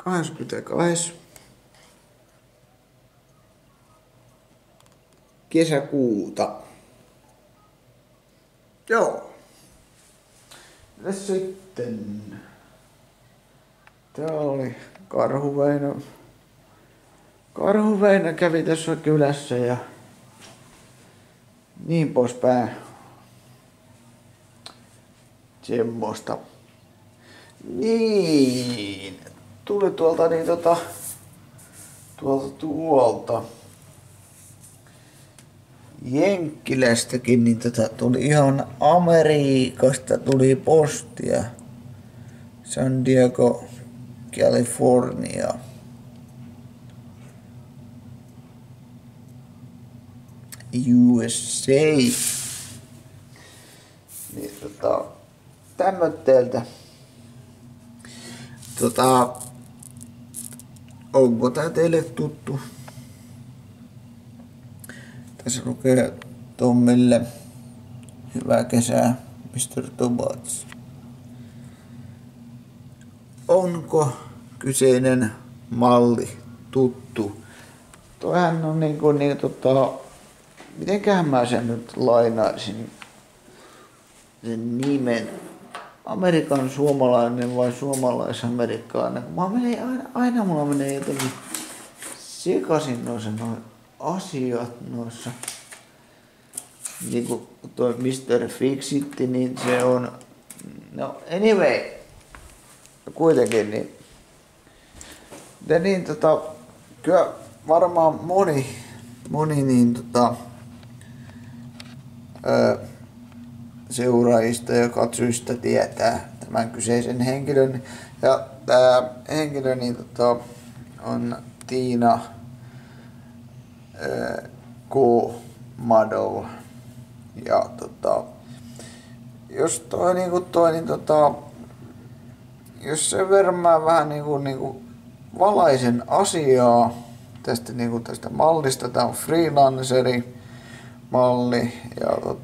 22. kesäkuuta. Joo. Mitäs sitten? Tää oli Karhu-Väinö. Karhu-Väinö kävi tässä kylässä ja niin poispäin. Semmosta. Niin. Tuli tuolta niin tuolta Jenkkilästäkin niin tuli ihan Amerikasta tuli postia. San Diego, California. USA. Niin tämmötteeltä. Onko tää teille tuttu? Tässä lukee Tommille hyvää kesää, Mr. Tobats. Onko kyseinen malli tuttu? Toihan on mitenköhän mä sen nyt lainaisin sen nimen. Amerikan suomalainen vai suomalais-amerikkalainen. Aina mulla menee jotenkin sekaisin noissa asiat noissa. Niinku toi Mr. Fixitti, niin se on... No anyway. Kuitenkin niin... Kyllä varmaan moni niin seuraajista ja katsojista tietää tämän kyseisen henkilön. Ja tää henkilö niin on Tina K. Maddow. Ja jos jos sen verran mä vähän valaisen asiaa tästä mallista, tää on freelanceri malli ja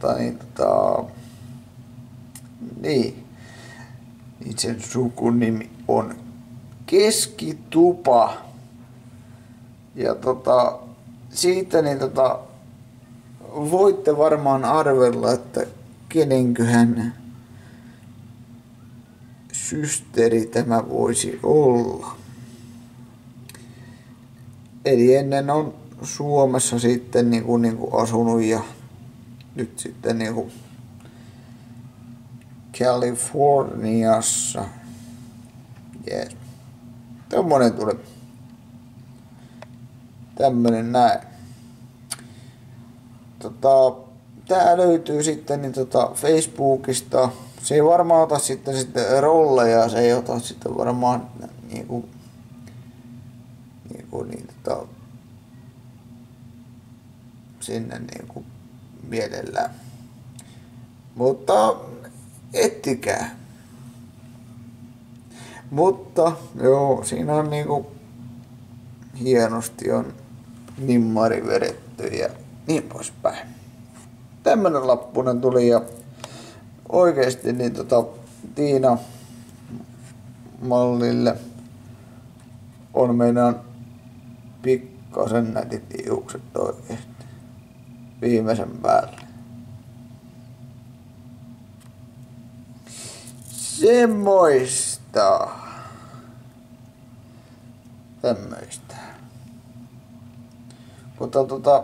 niin sen sukunimi on Keskitupa ja siitä voitte varmaan arvella, että kenenköhän systeri tämä voisi olla. Eli ennen on Suomessa sitten asunut ja nyt sitten Californiassa. Yes. Tommonen tuli. Tämmönen näin. Tää löytyy sitten Facebookista. Se ei varmaan ota sitten rolleja, se ei ota sitten varmaan sinne mielellään. Mutta ettikää. Mutta joo, siinä on hienosti on nimmari vedetty ja niin poispäin. Tämmönen lappunen tuli ja oikeesti niin Tiina mallille on meidän pikkasen nätit hiukset oikeesti viimeisen päälle. Semmoista. Tämmöistä. Mutta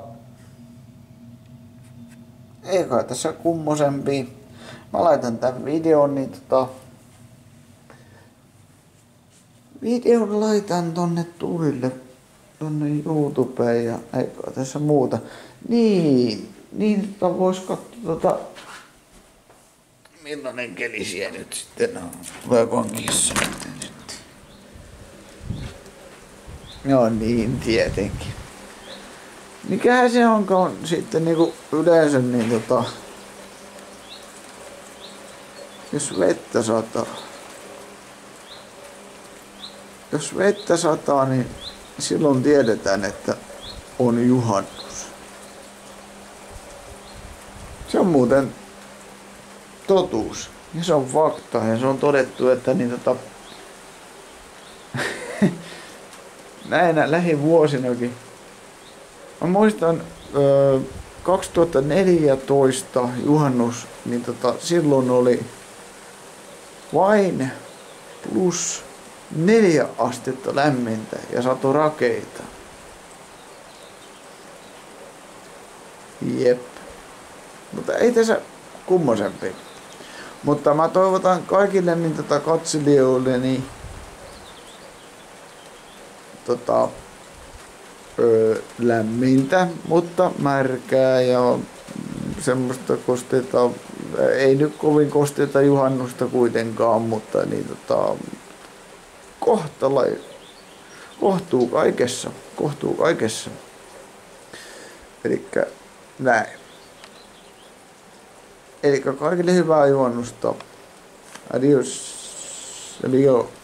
ei kai tässä kummosempi. Mä laitan tän videon, niin videon laitan tonne tulille, tonne YouTubeen ja ei kai tässä muuta. Niin vois katsoa millainen keli siellä nyt sitten on. Vakonkissa sitten. No niin, tietenkin. Mikähän se onkaan sitten yleensä jos vettä sataa. Jos vettä sataa, niin silloin tiedetään, että on juhannus. Se on muuten totuus. Ja se on fakta. Ja se on todettu, että näinä lähivuosinakin. Mä muistan 2014 juhannus, niin silloin oli vain +4 astetta lämmintä ja satoi rakeita. Jep. Mutta ei tässä kummosempi. Mutta mä toivotan kaikille niin katselijoille niin lämmintä, mutta märkää ja semmoista kosteita, ei nyt kovin kosteita juhannusta kuitenkaan, mutta niin kohtuu kaikessa. Elikkä näin. Elikkä kaikille hyvää juhannusta. Adios. Adios.